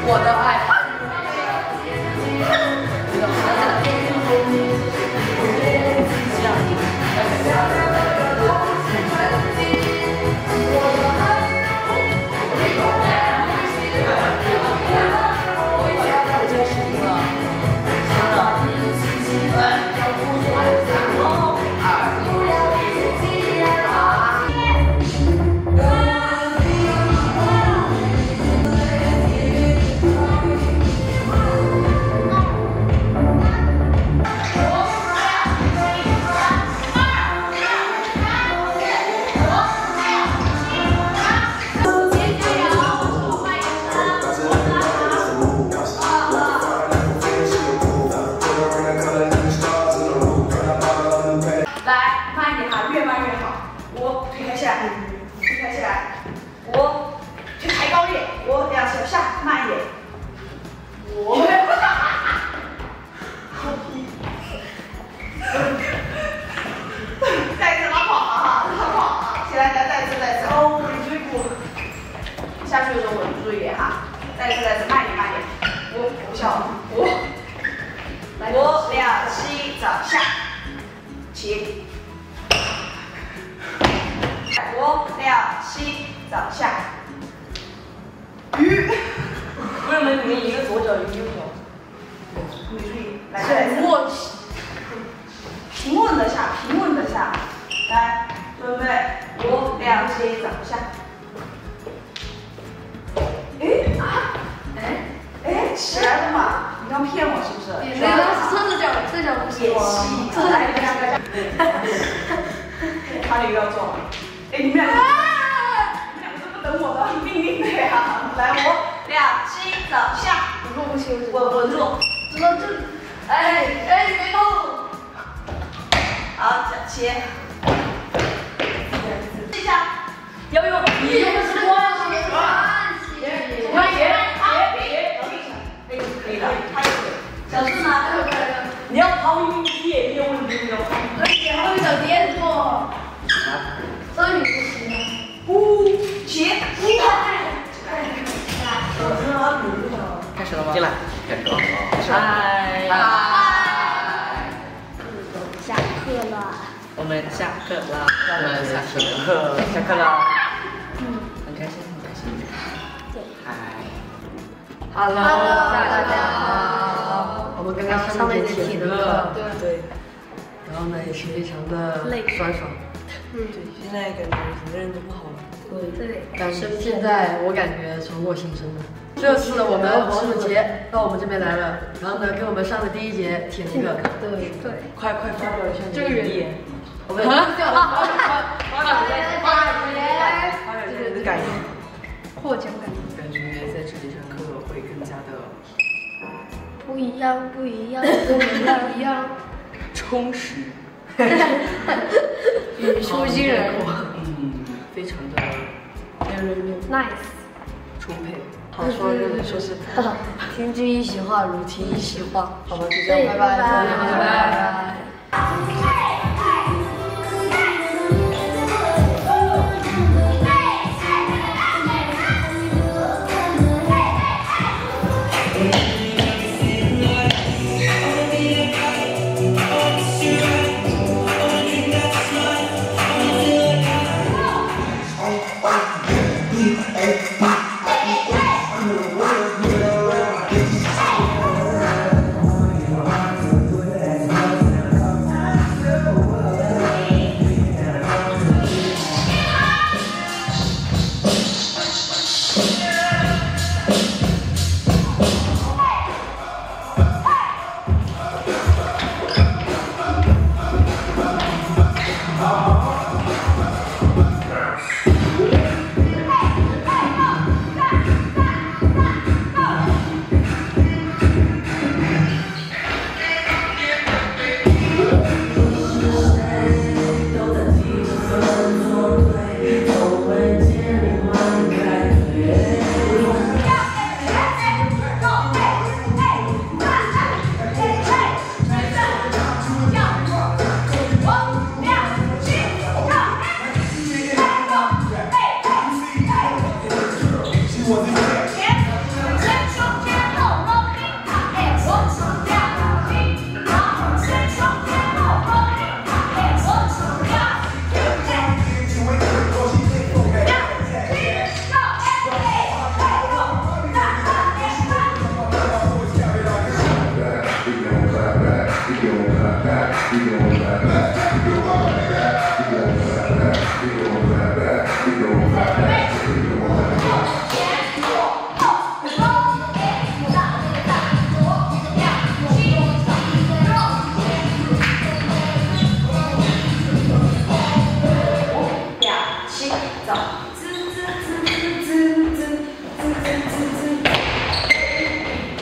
我的爱。 下去的时候稳住注意点哈，再一次再一次慢一点慢一点，五五小五，五两七早下，起，五两七早下，鱼， 为什么你们一个左脚一个右脚？ 注意注意，来再一次默契，平稳的下，平稳的下，来准备五两七早下。 哎啊，哎哎，起来了嘛？你刚骗我是不是？ 没有，这脚这脚不行，这来两个。 他也要做。哎，你们两个，你们两个都不等我的命令的呀！来，五两七早下， 稳住不行， 稳稳住， 知道这，哎哎，你没动。 好，起，试一下， 要用你用的是关系。 别别别别，可以可以的，他也可以。小智呢？ 你要抛一跌，你有问题没有？而且还会找跌住。所以你不行。 呼，起， 开始了吗？进来，开始了。 嗨嗨。 下课了。 我们下课了。 我们下课，下课了。 嗯， 很开心，很开心。 Hello， 大家好。 我们刚刚上了一节体能课，对对。然后呢，也是非常的酸爽。嗯，对，现在感觉整个人都不好了。对对。但是现在我感觉重获新生了。这次我们王子杰到我们这边来了，然后呢，给我们上的第一节体能课。对对。快快发表一下这个原言。我们发表发表发表发表这个感言。获奖感言。感觉在这里上课会更加的不一样，不一样，不一样， 充实，语出惊人，嗯，非常的 nice， 充沛。好说就是说是，听君一席话，如听一席话。好吧，就这样，拜拜，拜拜。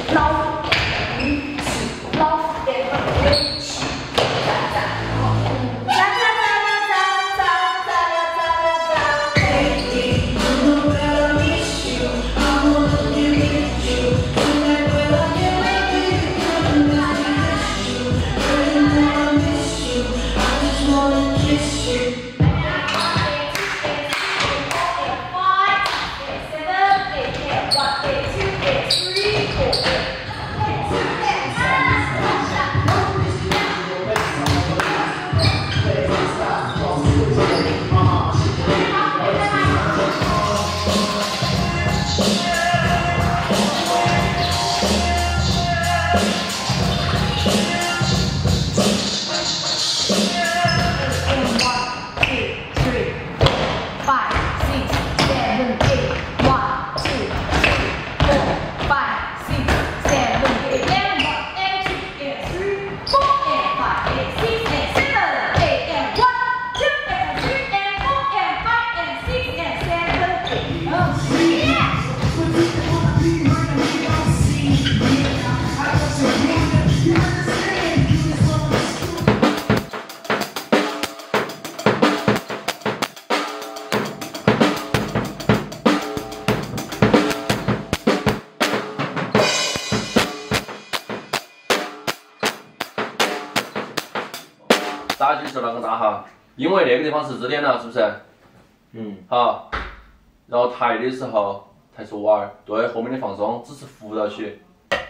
打击受那个大哈，因为那个地方是支点了，是不是？嗯。好，然后抬的时候抬手腕儿，对，后面的放松，只是扶到起。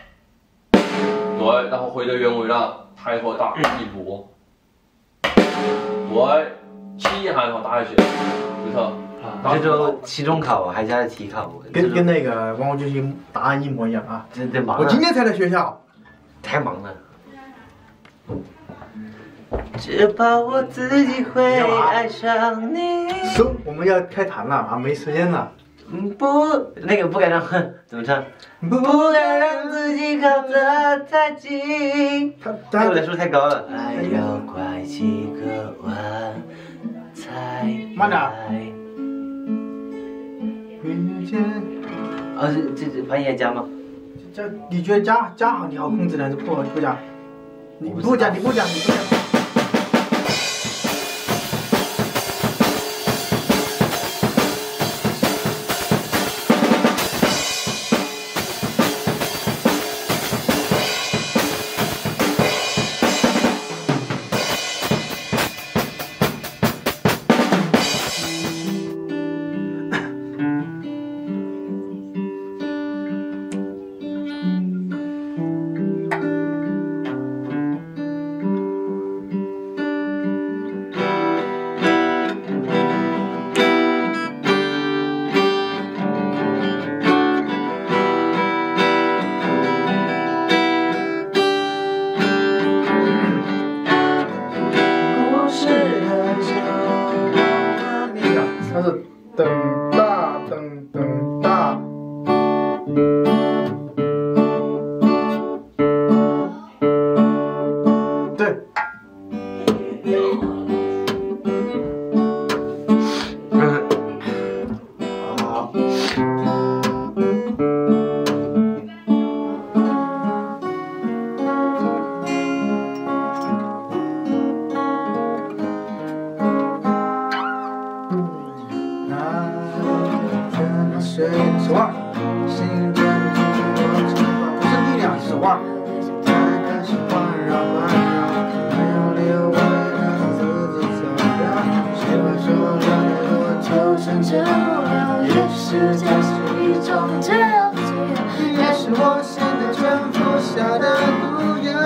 对，然后回到原位了，抬和打一步。对，起一下然后打下去，对头。 这就期中考还是体考？ 跟跟那个网络军训答案一模一样啊！ 真真忙。 我今天才来学校， 太忙了。只怕我自己会爱上你。 走，我们要开坛了啊，没时间了。 嗯，不，那个不该让，怎么唱？不该让自己靠得太近。对我来说太高了。还要拐几个弯才慢点。 遇见。哦，这这这翻译加吗？ 加，你觉得加加好，你好控制的还是不不加？你不加，你不加，你不加。噔大噔噔大，对。好。手腕，心中我牵挂，不是力量，手腕。开始环绕环绕，没有理由为了自己走掉。谁会说让我就成这样？也许这是一种治疗，也是我现在全服下的毒药。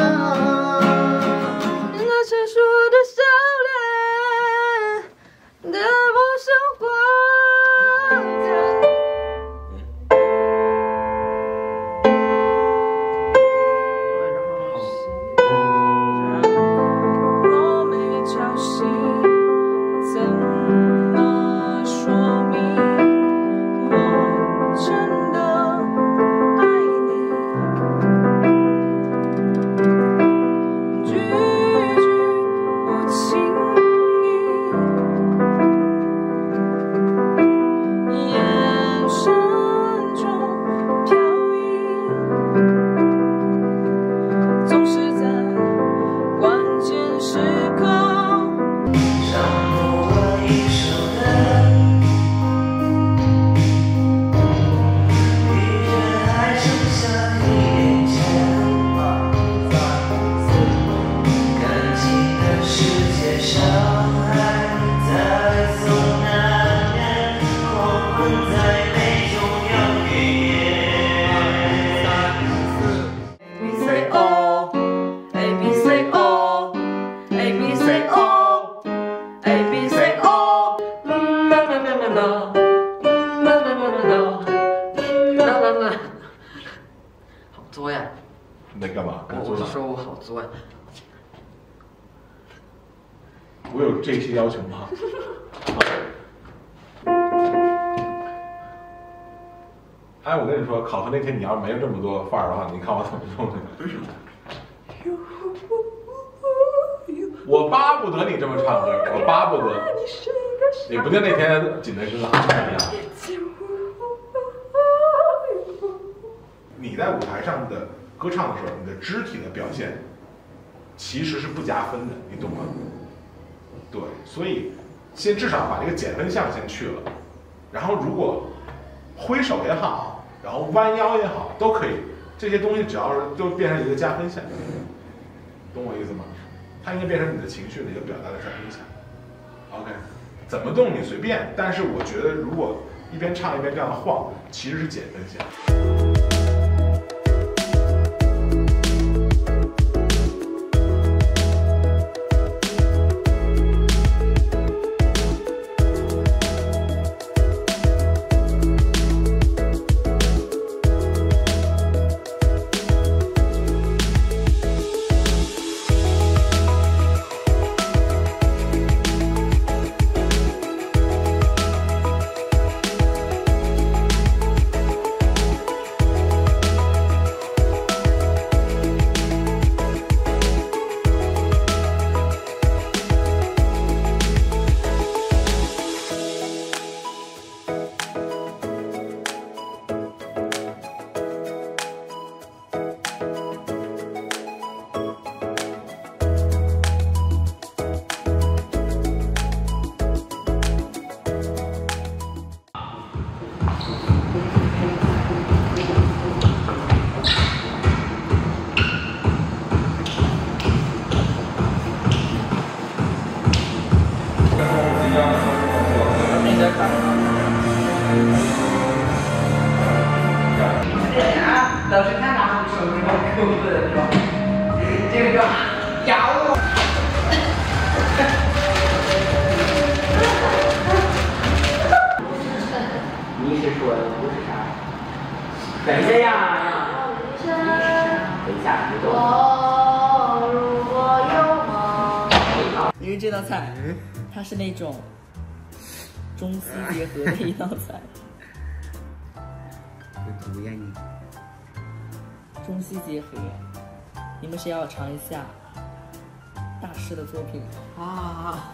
那成熟的笑脸，的我生活。真的作呀。 你在干嘛？ 我我是说我好作呀。 我有这些要求吗？哎，我跟你说，考核那天你要是没有这么多范儿的话，你看我怎么用的。我巴不得你这么唱歌，我巴不得。也不定那天紧的是哪样。你在舞台上的歌唱的时候，你的肢体的表现其实是不加分的，你懂吗？对，所以先至少把这个减分项先去了，然后如果挥手也好，然后弯腰也好，都可以，这些东西只要是都变成一个加分项，懂我意思吗？它应该变成你的情绪的一个表达的加分项。OK， 怎么动你随便，但是我觉得如果一边唱一边这样晃，其实是减分项。 老师看他手指头抠的是吧？这个咬我。你是说的不是啥？等一下呀！等一下，你我如果有梦。因为这道菜，它是那种中西结合的一道菜。 有毒呀你！ 中西结合，你们谁要尝一下大师的作品啊？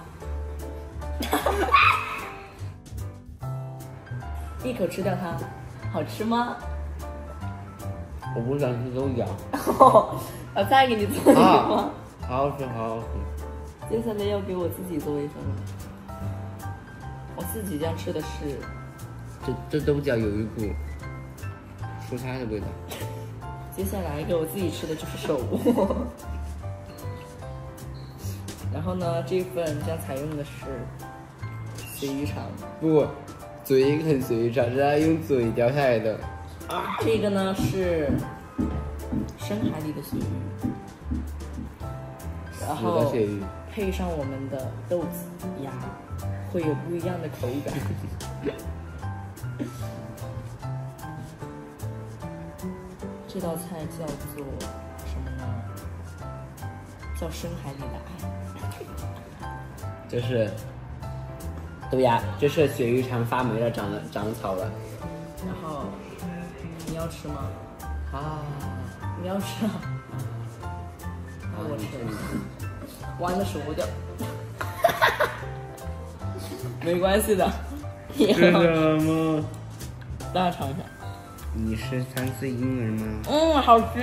一口吃掉它，好吃吗？ 我不想吃豆角。 把菜给你做一个吗？ 好好吃，好好吃。 接下来要给我自己做一份了。我自己家吃的是， 这这豆角有一股蔬菜的味道。 接下来给我自己吃的就是手握。然后呢，这份将采用的是随鱼肠。 不，嘴很随鱼肠，是要用嘴叼下来的。 啊，这个呢是深海里的鳕鱼，然后配上我们的豆子鸭，会有不一样的口感。这道菜叫做什么呢？叫深海里的爱。 这是豆芽，这是鳕鱼肠发霉了，长了长草了。 然后你要吃吗？ 啊， 你要吃啊？那我吃。完了手掉。没关系的。 是什么？ 大家尝一下。 你是三岁婴儿吗？ 嗯，好吃。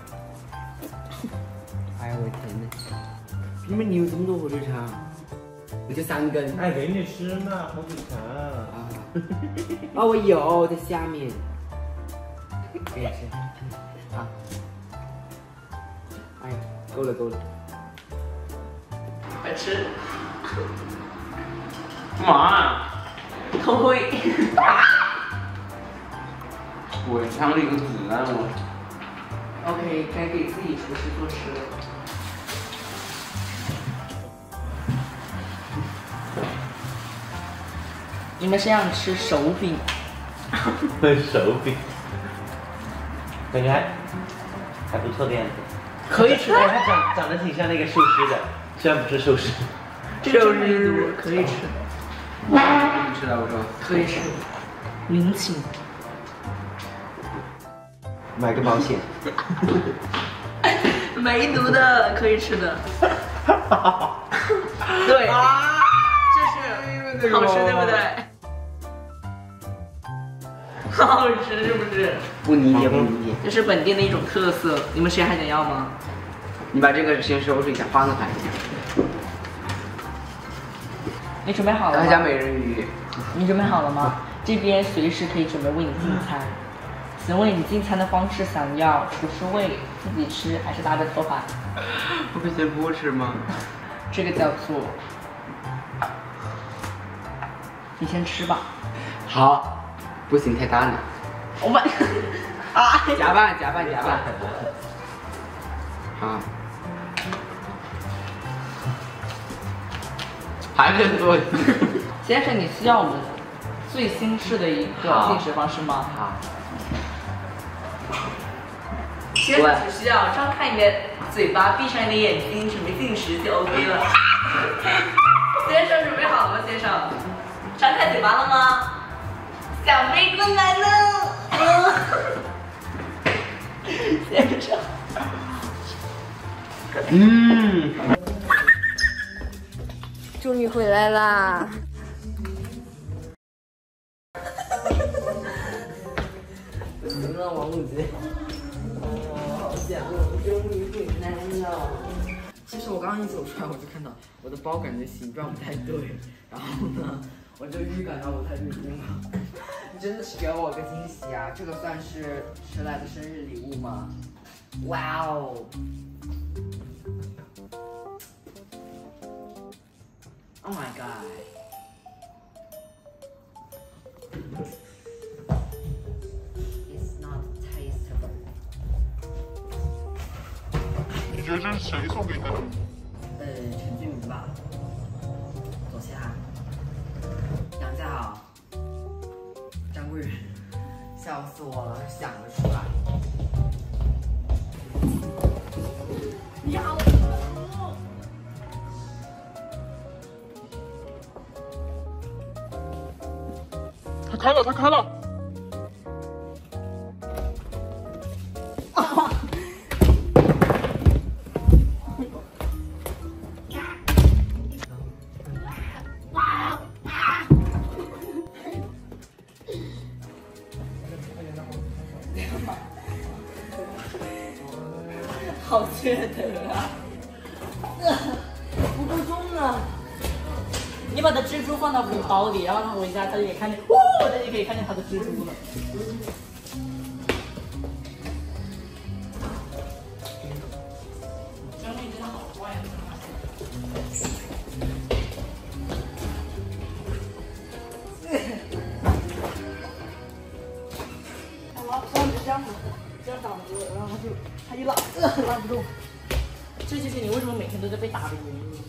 哎呀，我的天哪！你们你有这么多火腿肠？我就三根。 哎，给你吃呢，火腿肠啊！ 啊，我有在下面。给你吃。啊！哎呀，够了够了。 快吃！妈，偷窥！ 我唱了一个子弹我。 OK， 该给自己厨师做吃了。你们谁想吃手饼？ 手饼，感觉还还不错的样子。 可以吃的， 它长长得挺像那个寿司的，虽然不是寿司。 寿司可以吃的。 不吃的，我说可以吃，灵请。 买个保险。 没毒的，可以吃的。对，这是好吃，对不对？好吃是不是？ 不理解，不理解。 这是本店的一种特色，你们谁还想要吗？ 你把这个先收拾一下，换个盘子。 你准备好了吗？ 大家美人鱼。 你准备好了吗？这边随时可以准备为你进餐。请问你进餐的方式想要厨师喂、自己吃，还是搭着托盘？ 我可以先不吃吗？ 这个叫做……你先吃吧。 好，不行太大了。 我们啊， 夹拌夹拌夹拌。好。还很多。 先生，你需要我们最新式的一个进食方式吗？ 好。 先生只需要张开你的嘴巴，闭上你的眼睛，准备进食就 OK 了。先生准备好了吗？先生，张开嘴巴了吗？小飞过来了。先生。 嗯。 终于回来啦！ 行了，王五姐。好想我终于回来了。其实我刚刚一走出来，我就看到我的包感觉形状不太对，然后呢，我就预感到我太晕了。你真的是给我个惊喜啊！这个算是迟来的生日礼物吗？哇哦！ Oh my god! It's not tasteable. 你觉得这是谁送给你的？ 呃，陈俊明吧。坐下。杨家好。张贵人，笑死我了，想得出来。要。 他开了，他开了！ 啊！好缺德啊！不够重啊！ 你把它蜘蛛放到鼓包里，然后它回家，它就可以看见，哇，它就可以看见它的蜘蛛了。张妹真的好坏啊！他拉上就这样子，这样挡住，然后他就他一拉，呃，拉不动。这就是你为什么每天都在被打的原因。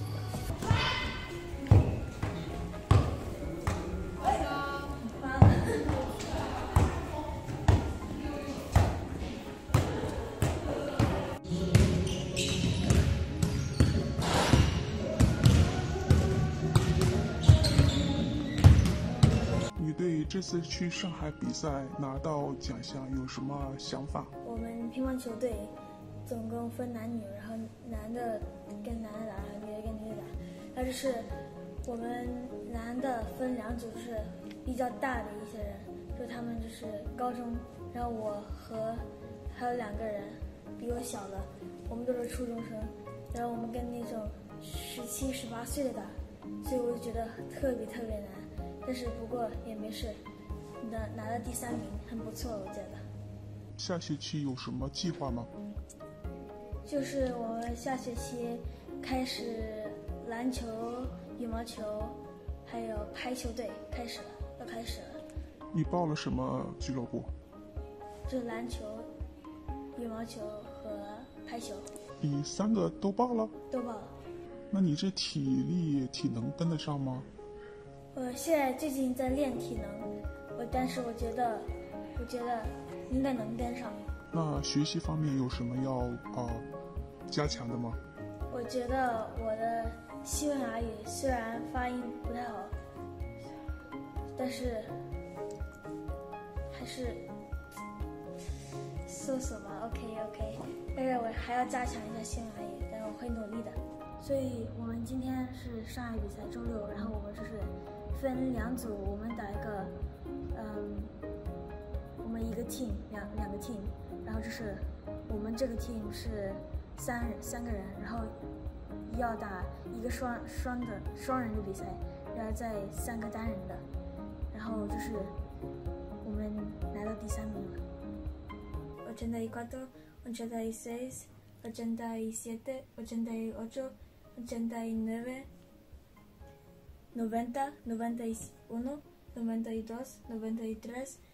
对这次去上海比赛拿到奖项有什么想法？ 我们乒乓球队总共分男女，然后男的跟男的打，然后女的跟女的打。但是是我们男的分两组，是比较大的一些人，就他们就是高中，然后我和还有两个人比我小的，我们都是初中生，然后我们跟那种十七、十八岁的打，所以我就觉得特别特别难。 但是不过也没事，拿拿了第三名，很不错，我觉得。 下学期有什么计划吗？ 就是我们下学期开始篮球、羽毛球，还有排球队开始了，要开始了。 你报了什么俱乐部？ 就篮球、羽毛球和排球。 你三个都报了？ 都报了。 那你这体力、体能跟得上吗？ 我现在最近在练体能，我但是我觉得，我觉得应该能跟上。 那学习方面有什么要呃加强的吗？ 我觉得我的西班牙语虽然发音不太好，但是还是搜索吧 ，OK OK。但是我还要加强一下西班牙语，但是我会努力的。所以我们今天是上海比赛周六，然后我们就是分两组，我们打一个，嗯，我们一个 team 两两个 team， 然后就是我们这个 team 是三三个人，然后要打一个双双的双人的比赛，然后再三个单人的，然后就是我们拿到第三名了。ochenta y cuatro, ochenta y seis, ochenta y siete, ochenta y ocho, ochenta y nueve, noventa, noventa y uno, noventa y dos, noventa y tres,